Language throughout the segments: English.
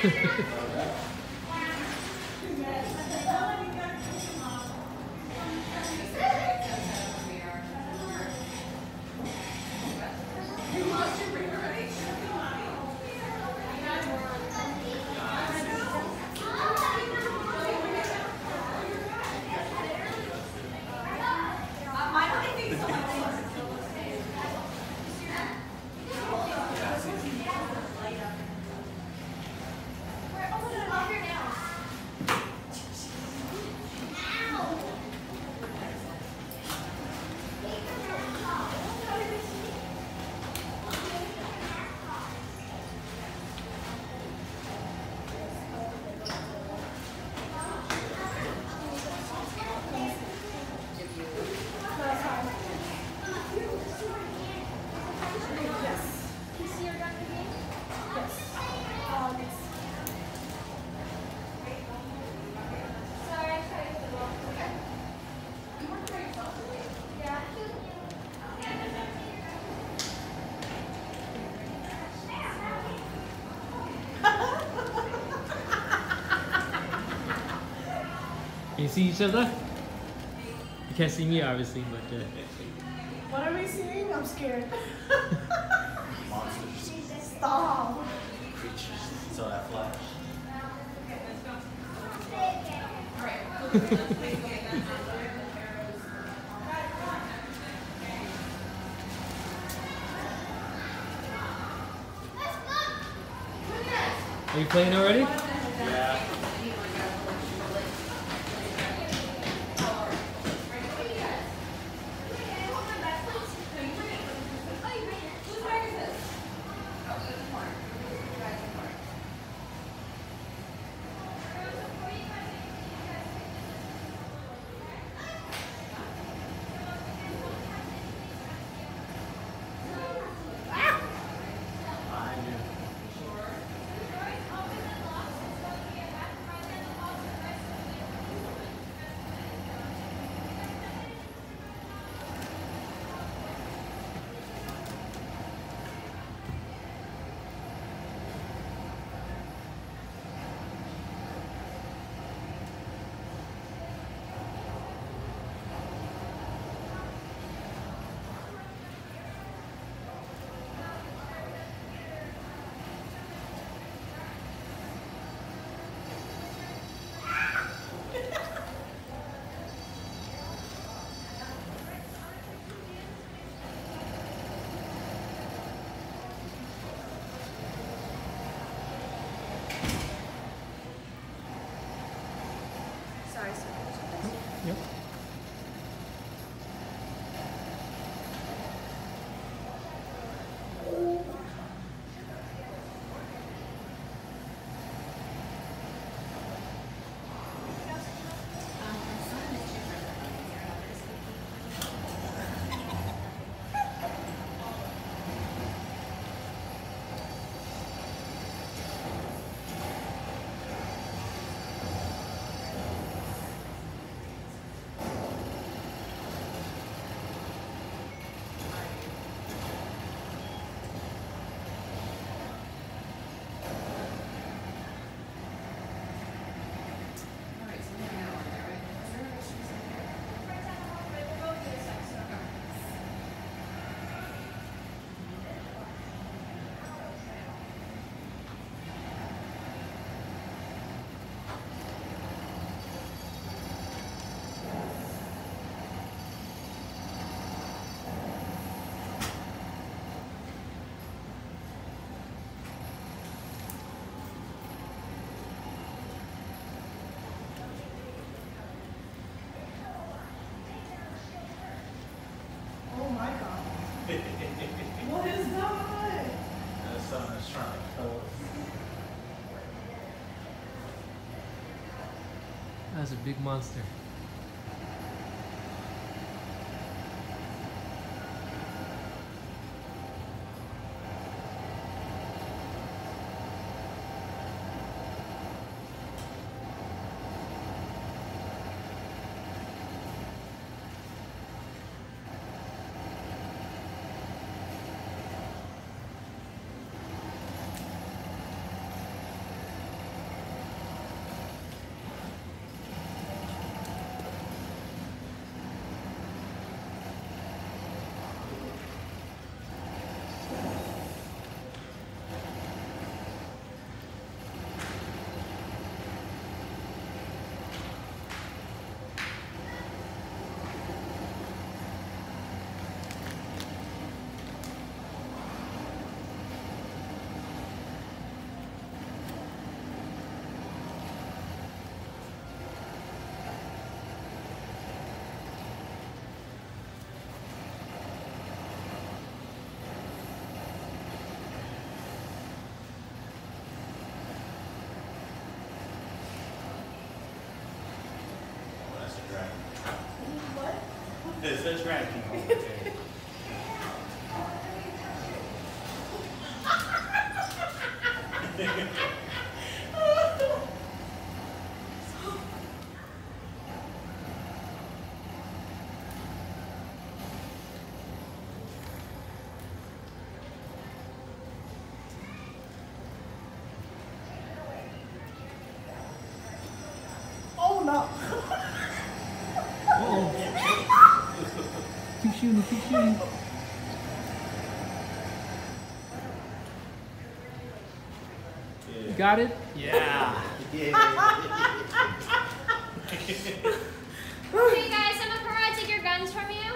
Can you see each other? You can't see me, obviously, but What are we seeing? I'm scared. Monsters. Stop. Creatures. So that flash. Are you playing already? Yeah. Sorry, sir. Yep. Oh my god. What is that? The sun is trying to kill us. That's a big monster. It's a tracking over there. Oh no! Uh-oh. Keep shooting, keep shooting. You got it? Yeah. Yeah. Hey guys, I'm a Pariah. Take your guns from you.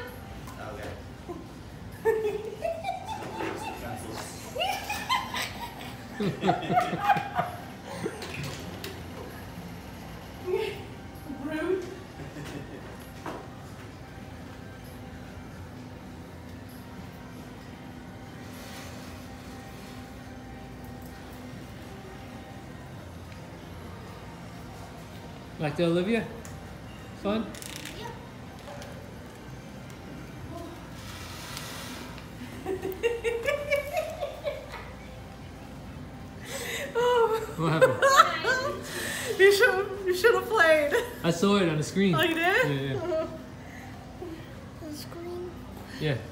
Rude. Like the Olivia? Fun? Oh. What happened? You should have played. I saw it on the screen. Oh, you did? Yeah, yeah. The screen. Yeah.